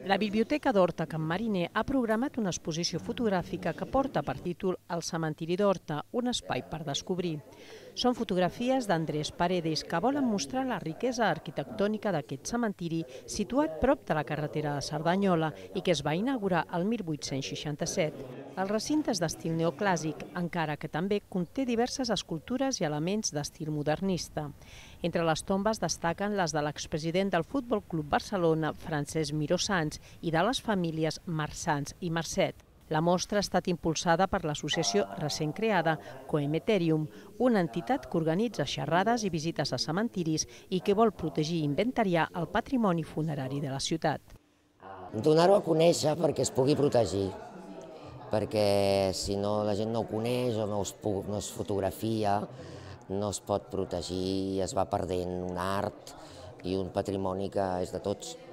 La Biblioteca d'Horta Can Mariner ha programat una exposició fotogràfica que porta per títol El cementiri d'Horta, un espai per descobrir. Són fotografies d'Andrés Paredes que volen mostrar la riquesa arquitectònica d'aquest cementiri situat prop de la carretera de Cerdanyola i que es va inaugurar el 1867. El recinte és d'estil neoclàssic, encara que també conté diverses escultures i elements d'estil modernista. Entre les tombes destaquen les de l'expresident del Futbol Club Barcelona, Francesc Miró Sans, i de les famílies Marsans i Marcet. La mostra ha estat impulsada per l'associació recent creada Coemeterium, una entitat que organitza xerrades i visites a cementiris i que vol protegir i inventariar el patrimoni funerari de la ciutat. Donar-ho a conèixer perquè es pugui protegir, perquè si no la gent no ho coneix o no es fotografia, no es pot protegir i es va perdent un art i un patrimoni que és de tots.